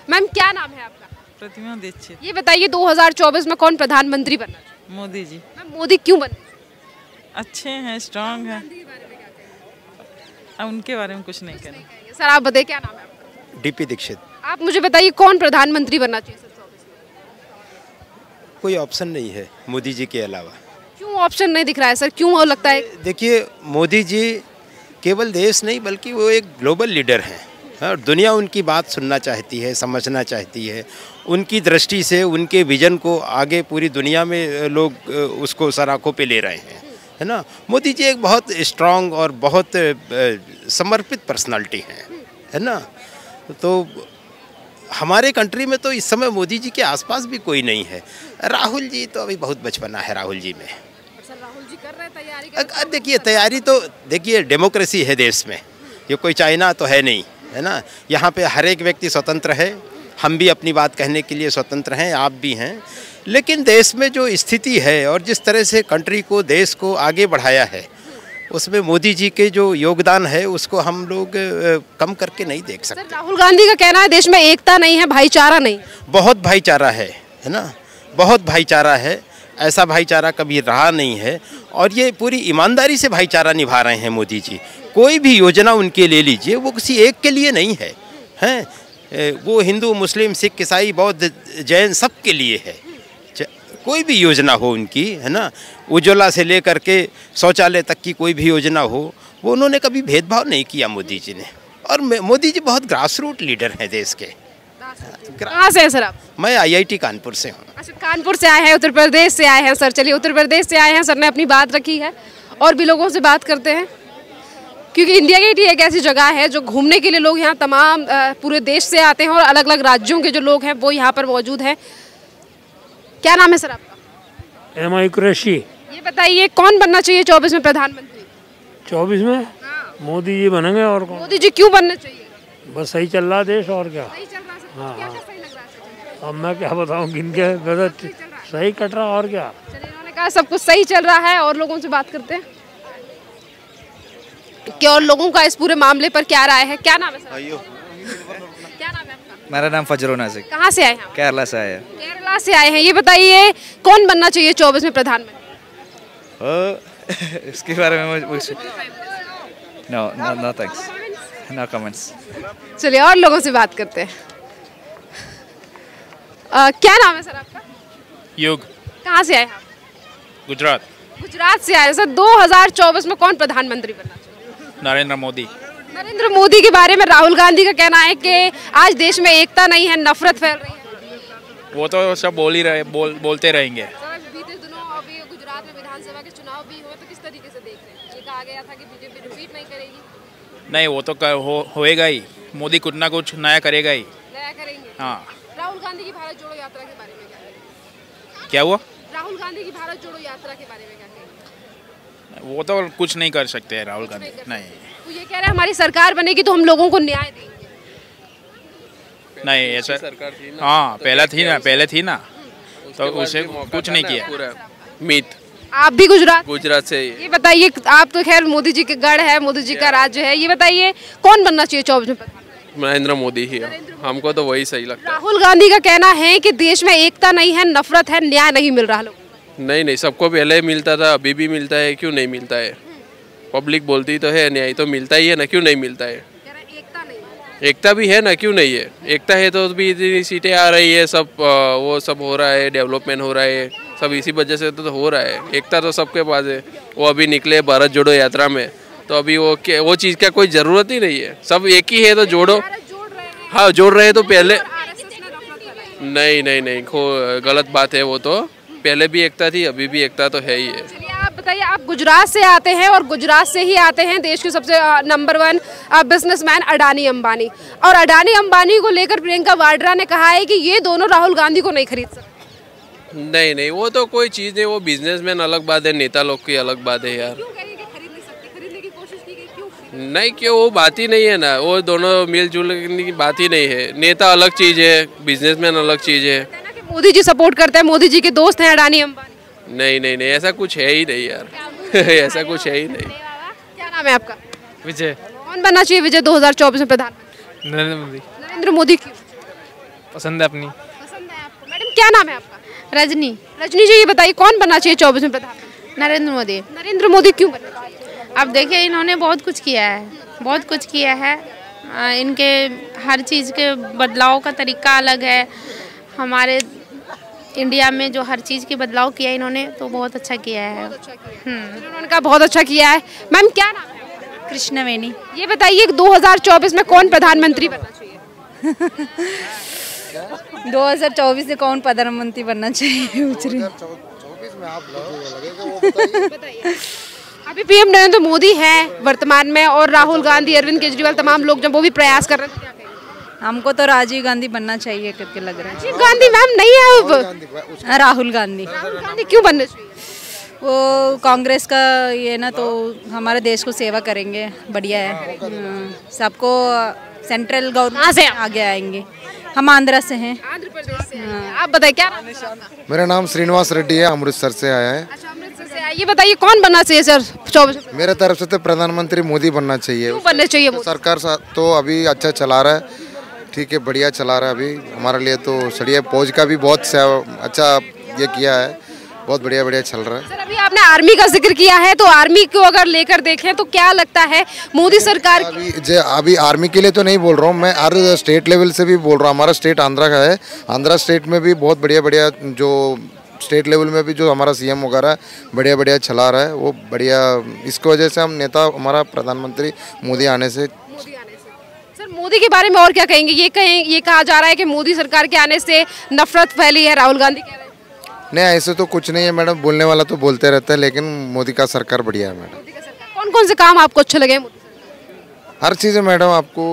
Ma'am क्या नाम है आपका? प्रतिमा दीक्षित। ये बताइए 2024 में कौन प्रधानमंत्री बनना चाहिए? मोदी जी। मैम मोदी क्यों बनना चाहिए? अच्छे हैं, स्ट्रांग हैं। अब उनके बारे में कुछ नहीं कहना। सर आप बताइए क्या नाम है आपका? डीपी दीक्षित। आप मुझे बताइए कौन प्रधानमंत्री बनना चाहिए सर 24 में? कोई ऑप्शन नहीं है मोदी जी के अलावा। क्यों ऑप्शन नहीं दिख रहा है सर, क्यों वो लगता है? देखिए मोदी जी केवल देश नहीं बल्कि वो एक ग्लोबल लीडर हैं और दुनिया उनकी बात सुनना चाहती है, समझना चाहती है। उनकी दृष्टि से उनके विजन को आगे पूरी दुनिया में लोग उसको सराखों पे ले रहे हैं, है ना। मोदी जी एक बहुत स्ट्रांग और बहुत समर्पित पर्सनालिटी है ना। तो हमारे कंट्री में तो इस समय मोदी जी के आसपास भी कोई नहीं है। राहुल जी तो अभी बहुत बचपना है राहुल जी में। सर राहुल जी कर रहे हैं तैयारी? देखिए तैयारी तो देखिए डेमोक्रेसी है देश में, ये कोई चाइना तो है नहीं, है ना। यहाँ पे हर एक व्यक्ति स्वतंत्र है, हम भी अपनी बात कहने के लिए स्वतंत्र हैं, आप भी हैं। लेकिन देश में जो स्थिति है और जिस तरह से कंट्री को देश को आगे बढ़ाया है उसमें मोदी जी के जो योगदान है उसको हम लोग कम करके नहीं देख सकते। सर राहुल गांधी का कहना है देश में एकता नहीं है, भाईचारा नहीं। बहुत भाईचारा है ना, बहुत भाईचारा है। ऐसा भाईचारा कभी रहा नहीं है और ये पूरी ईमानदारी से भाईचारा निभा रहे हैं मोदी जी। कोई भी योजना उनके ले लीजिए वो किसी एक के लिए नहीं है, हैं वो हिंदू मुस्लिम सिख ईसाई बौद्ध जैन सब के लिए है। कोई भी योजना हो उनकी, है ना, उज्ज्वला से लेकर के शौचालय तक की कोई भी योजना हो, वो उन्होंने कभी भेदभाव नहीं किया मोदी जी ने। और मोदी जी बहुत ग्रास रूट लीडर हैं देश के। कहाँ से हैं सर आप? मैं IIT कानपुर से हूँ। अच्छा कानपुर से आए हैं, उत्तर प्रदेश से आए हैं सर। चलिए उत्तर प्रदेश से आए हैं सर ने अपनी बात रखी है और भी लोगों से बात करते हैं क्योंकि इंडिया गेट ही एक ऐसी जगह है जो घूमने के लिए लोग यहाँ तमाम पूरे देश से आते हैं और अलग अलग राज्यों के जो लोग हैं वो यहाँ पर मौजूद हैं। क्या नाम है सर आपका? MI कुरैशी। ये बताइए कौन बनना चाहिए 24 में प्रधानमंत्री? 24 में मोदी जी बनेंगे और कौन? मोदी जी क्यों बनना चाहिए? बस सही चल रहा है देश और क्या। सही चल रहा है सर। हाँ, क्या सही लग रहा है? अब मैं क्या बताऊँ किनके वजह सही कट रहा और क्या। चलिए इन्होंने कहा सब कुछ सही चल रहा है और लोगों से बात करते हैं कि और लोगों का इस पूरे मामले पर क्या राय है। क्या नाम है सर? क्या नाम है आपका? मेरा नाम फजरो नाजिक। कहाँ से आए हैं? केरला से आए हैं। केरला से आए हैं। ये बताइए कौन बनना चाहिए 24 में प्रधानमंत्री? इसके बारे में मुझे नो थैंक्स, नो कमेंट्स। चलिए और लोगों से बात करते हैं। क्या नाम है सर आपका? युग। कहाँ से आए हैं आप? गुजरात। गुजरात से आए सर। 2024 में कौन प्रधानमंत्री बनना चाहिए? नरेंद्र मोदी। नरेंद्र मोदी के बारे में राहुल गांधी का कहना है कि आज देश में एकता नहीं है, नफरत फैल रही है। वो तो सब बोल ही रहे, बोलते रहेंगे। बीते दिनों अभी गुजरात में विधानसभा के चुनाव भी हुए तो किस तरीके से देख रहे हैं? ये कहा गया था कि बीजेपी रिपीट नहीं करेगी। नहीं वो तो होएगा ही, मोदी कुछ ना कुछ नया करेगा ही। नया करेंगे। हाँ। राहुल गांधी की भारत जोड़ो यात्रा के बारे में क्या कहेंगे? क्या हुआ? राहुल गांधी की भारत जोड़ो यात्रा के बारे में क्या कहेंगे? वो तो कुछ नहीं कर सकते हैं राहुल गांधी। नहीं वो ये कह रहे हैं हमारी सरकार बनेगी तो हम लोगों को न्याय देंगे। नहीं ऐसा सरकार थी ना। हाँ पहले थी ना तो उसे कुछ नहीं किया। पूरा मीत। आप भी गुजरात से। ये बताइए आप तो खैर मोदी जी के गढ़ है, मोदी जी का राज्य है। ये बताइए कौन बनना चाहिए 24 में प्रधानमंत्री? नरेंद्र मोदी ही है, हमको तो वही सही लगता है। राहुल गांधी का कहना है कि देश में एकता नहीं है, नफरत है, न्याय नहीं मिल रहा लोगों को। नहीं सबको पहले मिलता था, अभी भी मिलता है, क्यों नहीं मिलता है? पब्लिक बोलती तो है न्याय तो मिलता ही है ना, क्यों नहीं मिलता है? एकता भी है ना, क्यों नहीं है? एकता है तो भी इतनी सीटें आ रही है, सब वो सब हो रहा है, डेवलपमेंट हो रहा है, सब इसी वजह से तो हो रहा है। एकता तो सबके पास है। वो अभी निकले भारत जोड़ो यात्रा में तो अभी वो चीज़ का कोई ज़रूरत ही नहीं है। सब एक ही है तो जोड़ो। हाँ जोड़ रहे हैं तो पहले नहीं गलत बात है। वो तो पहले भी एकता थी, अभी भी एकता तो है ही है। चलिए आप बताइए, आप गुजरात से आते हैं और गुजरात से ही आते हैं देश के सबसे नंबर 1 बिजनेसमैन अडानी अंबानी, और अडानी अंबानी को लेकर प्रियंका वाड्रा ने कहा है कि ये दोनों राहुल गांधी को नहीं खरीद सकते। नहीं वो तो कोई चीज़ नहीं, वो बिजनेसमैन अलग बात है, नेता लोग की अलग बात है यार। नहीं क्यों, वो बात ही नहीं है ना, वो दोनों मिलजुल की बात ही नहीं है। नेता अलग चीज़ है, बिजनेसमैन अलग चीज़ है। मोदी जी सपोर्ट करते हैं, मोदी जी के दोस्त हैं अडानी अंबानी। नहीं ऐसा कुछ है ही नहीं यार ऐसा कुछ है ही नहीं। क्या नाम है आपका? विजय। कौन बनना चाहिए विजय 2024 में प्रधानमंत्री? नरेंद्र मोदी। नरेंद्र मोदी क्यों? पसंद है अपनी। पसंद है आपको। मैडम क्या नाम है आपका? रजनी। रजनी जी ये बताइए कौन बनना चाहिए 24 में प्रधानमंत्री? नरेंद्र मोदी। नरेंद्र मोदी क्यों बनना चाहिए? अब देखिए इन्होंने बहुत कुछ किया है, बहुत कुछ किया है। इनके हर चीज़ के बदलाव का तरीका अलग है। हमारे इंडिया में जो हर चीज़ की बदलाव किया इन्होंने तो बहुत अच्छा किया है। उन्होंने कहा बहुत अच्छा किया है। मैम क्या नाम है? कृष्णवेणी। ये बताइए 2024 में कौन प्रधानमंत्री बनना चाहिए? 2024 में कौन प्रधानमंत्री बनना चाहिए? अभी पीएम नरेंद्र मोदी हैं वर्तमान में और राहुल गांधी, अरविंद केजरीवाल, तमाम लोग जब वो भी प्रयास कर रहे हैं, तो क्या कहेंगे? हमको तो राजीव गांधी बनना चाहिए करके लग रहा है। राजीव गांधी मैम नहीं है अब। राहुल गांधी। राहुल गांधी क्यों बनना चाहिए? वो कांग्रेस का ये ना तो हमारे देश को सेवा करेंगे, बढ़िया है। सबको सेंट्रल गवर्नमेंट से आगे आएंगे। हम आंध्रा से हैं। आंध्र प्रदेश से हैं। आप बताइए क्या नाम है आपका? मेरा नाम श्रीनिवास रेड्डी है, अमृतसर से आया है। अच्छा अमृतसर से आए। ये बताइए कौन बनना चाहिए सर 24 में? मेरे तरफ से तो प्रधानमंत्री मोदी बनना चाहिए। क्यों बनना चाहिए मोदी? सरकार तो अभी अच्छा चला रहा है, ठीक है, बढ़िया चला रहा है। अभी हमारे लिए तो सड़िया फौज का भी बहुत अच्छा ये किया है, बहुत बढ़िया बढ़िया चल रहा है। सर अभी आपने आर्मी का जिक्र किया है, तो आर्मी को अगर लेकर देखें तो क्या लगता है मोदी सरकार अभी आर्मी के लिए तो नहीं बोल रहा हूँ मैं, हर स्टेट लेवल से भी बोल रहा हूँ। हमारा स्टेट आंध्रा का है, आंध्रा स्टेट में भी बहुत बढ़िया बढ़िया जो स्टेट लेवल में भी जो हमारा सीएम वगैरह बढ़िया बढ़िया चला रहा है, वो बढ़िया। इसकी वजह से हम नेता हमारा प्रधानमंत्री मोदी आने से। सर मोदी के बारे में और क्या कहेंगे? ये कहा जा रहा है कि मोदी सरकार के आने से नफरत फैली है, राहुल गांधी कह रहे हैं। नहीं, ऐसे तो कुछ नहीं है मैडम, बोलने वाला तो बोलते रहता है, लेकिन मोदी का सरकार बढ़िया है मैडम। कौन कौन से काम आपको अच्छे लगे? हर चीज़ है मैडम, आपको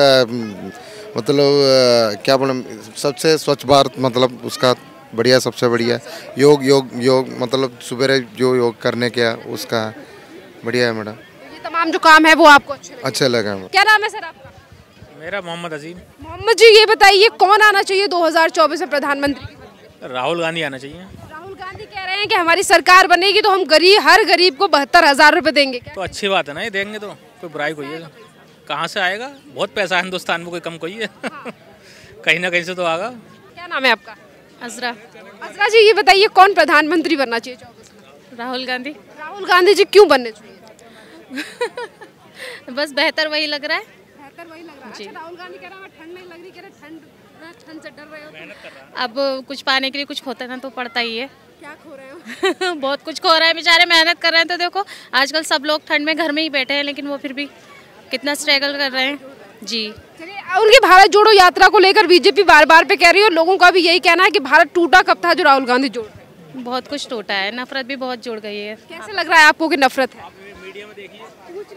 मतलब क्या बोले, सबसे स्वच्छ भारत मतलब उसका बढ़िया, सबसे बढ़िया। योग मतलब सुबह जो योग करने का उसका बढ़िया है मैडम। ये तमाम जो काम है वो आपको अच्छे लगा। क्या नाम है सर आपका? मेरा मोहम्मद अजीम। मोहम्मद जी ये बताइए कौन आना चाहिए 2024 में प्रधानमंत्री? राहुल गांधी आना चाहिए। राहुल गांधी कह रहे हैं कि हमारी सरकार बनेगी तो हम हर गरीब को 72,000 रुपए देंगे। तो अच्छी बात है ना, ये देंगे तो कोई बुराई कोई है? कहाँ से आएगा? बहुत पैसा है हिंदुस्तान में, कोई कम कोई है। कहीं ना कहीं से तो आएगा। क्या नाम है आपका? अजरा। अजरा जी ये बताइए कौन प्रधानमंत्री बनना चाहिए 24 में? राहुल गांधी। राहुल गांधी जी क्यों बनने चाहिए? बस बेहतर वही लग रहा है। बेहतर वही लग रहा है। अच्छा, राहुल गांधी कह रहा है ठंड नहीं लग रही, कह रहे ठंड से डर रहे हो। अब कुछ पाने के लिए कुछ खोता ना तो पड़ता ही है। क्या खो रहे हो? बहुत कुछ खो रहा है, बेचारे मेहनत कर रहे हैं। तो देखो आजकल सब लोग ठंड में घर में ही बैठे हैं, लेकिन वो फिर भी कितना स्ट्रगल कर रहे हैं जी। चलिए उनकी भारत जोड़ो यात्रा को लेकर बीजेपी बार बार पे कह रही है और लोगों का भी यही कहना है कि भारत टूटा कब था जो राहुल गांधी जोड़ रहे हैं। बहुत कुछ टूटा है, नफरत भी बहुत जुड़ गई है। कैसे लग रहा है आपको कि नफरत है? मीडिया में देखिए।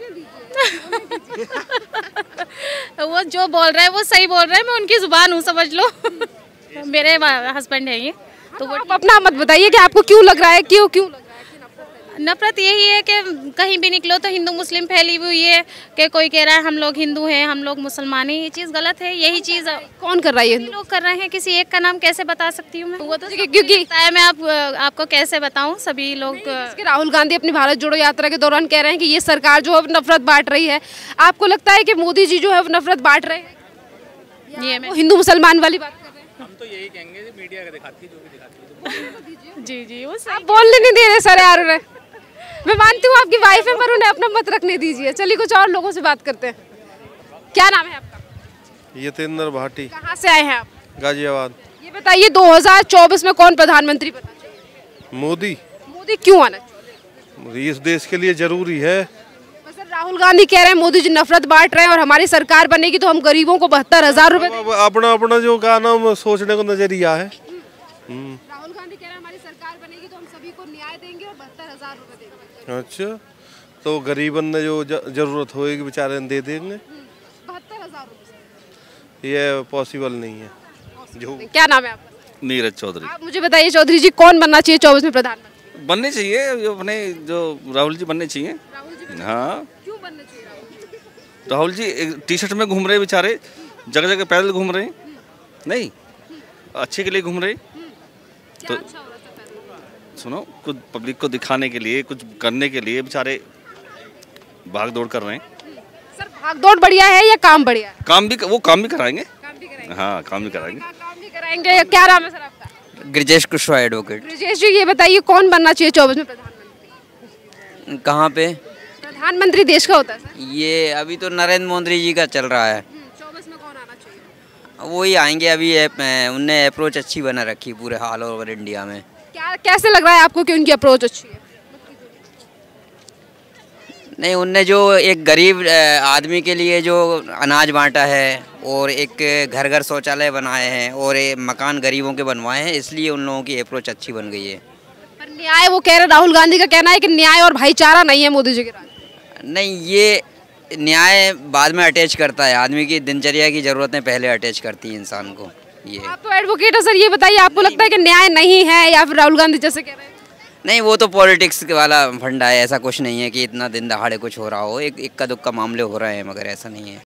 वो जो बोल रहे हैं वो सही बोल रहे हैं, मैं उनकी जुबान हूँ समझ लो। मेरे हस्बैंड है ये। तो वो आप अपना मत बताइए कि आपको क्यों लग रहा है, क्यों लग रहा है कि नफरत यही है कि कहीं भी निकलो तो हिंदू मुस्लिम फैली हुई है कि कोई कह रहा है हम लोग हिंदू हैं, हम लोग मुसलमान हैं। ये चीज़ गलत है। यही चीज़ कौन कर रहा है? ये लोग कर रहे हैं। किसी एक का नाम कैसे बता सकती हूँ मैं? वो तो क्योंकि मैं आपको कैसे बताऊँ? सभी लोग राहुल गांधी अपनी भारत जोड़ो यात्रा के दौरान कह रहे हैं कि ये सरकार जो है नफरत बांट रही है। आपको लगता है कि मोदी जी जो है वो नफरत बांट रहे हैं? ये मैं हिंदू मुसलमान वाली बात कर रहे हैं। हम तो यही कहेंगे मीडिया का दिखाती है, जो भी दिखाती है। जी जी वो आप बोलने नहीं दे रहे सर यार उन्हें। मैं मानती हूँ आपकी वाइफ है, पर उन्हें अपना मत रखने दीजिए। चलिए कुछ और लोगों से बात करते हैं। क्या नाम है आपका? यतेंद्र भाटी। कहाँ से आए हैं आप? गाजियाबाद। ये बताइए 2024 में कौन प्रधानमंत्री बनना चाहिए? मोदी। मोदी क्यों आना चाहिए? इस देश के लिए जरूरी है। सर राहुल गांधी कह रहे हैं मोदी जी नफरत बांट रहे हैं और हमारी सरकार बनेगी तो हम गरीबों को 72,000 रुपए देंगे। अपना अपना जो का नाम सोचने का नजरिया है। राहुल गांधी कह रहे हैं हमारी सरकार बनेगी तो हम सभी को न्याय देंगे और 72,000 रुपए देंगे। अच्छा, तो गरीबन ने जो जरूरत होगी बेचारे दे देंगे। 72,000 रुपए ये पॉसिबल नहीं है। जो क्या नाम है आपका? नीरज चौधरी। आप मुझे बताइए चौधरी जी कौन बनना चाहिए 24 में प्रधानमंत्री? बनने चाहिए अपने जो राहुल जी बनने चाहिए। हाँ, क्यों बनना चाहिए राहुल जी? टी शर्ट में घूम रहे बेचारे, जगह जगह पैदल घूम रहे, नहीं अच्छे के लिए घूम रहे। तो सुनो, कुछ पब्लिक को दिखाने के लिए, कुछ करने के लिए बेचारे भाग दौड़ कर रहे हैं। सर भाग दौड़ बढ़िया है या काम बढ़िया है? काम भी, वो काम भी कराएंगे। हाँ, काम भी कराएंगे। रहेंगे। क्या नाम है सर आपका? ब्रिजेश कुशवाहा एडवोकेट। ब्रिजेश जी, ये बताइए कौन बनना चाहिए 24 में प्रधानमंत्री? कहाँ पे? प्रधानमंत्री देश का होता है सर। ये अभी तो नरेंद्र मोदी जी का चल रहा है। 24 में कौन आना चाहिए? वही आएंगे। अभी उनने अप्रोच अच्छी बना रखी पूरे ऑल ओवर इंडिया में। क्या कैसे लग रहा है आपको कि उनकी अप्रोच अच्छी है? नहीं, उनने जो एक गरीब आदमी के लिए जो अनाज बांटा है और एक घर घर शौचालय बनाए हैं और मकान गरीबों के बनवाए हैं, इसलिए उन लोगों की अप्रोच अच्छी बन गई है। पर न्याय, वो कह रहे, राहुल गांधी का कहना है कि न्याय और भाईचारा नहीं है मोदी जी के राज। नहीं, ये न्याय बाद में अटैच करता है। आदमी की दिनचर्या की ज़रूरतें पहले अटैच करती हैं इंसान को। ये आप तो एडवोकेट है सर, ये बताइए आपको लगता है कि न्याय नहीं है या फिर राहुल गांधी जैसे कह रहे हैं? नहीं, वो तो पॉलिटिक्स वाला फंडा है। ऐसा कुछ नहीं है कि इतना दिन दहाड़े कुछ हो रहा हो। एक इक्का दुक्का मामले हो रहे हैं, मगर ऐसा नहीं है।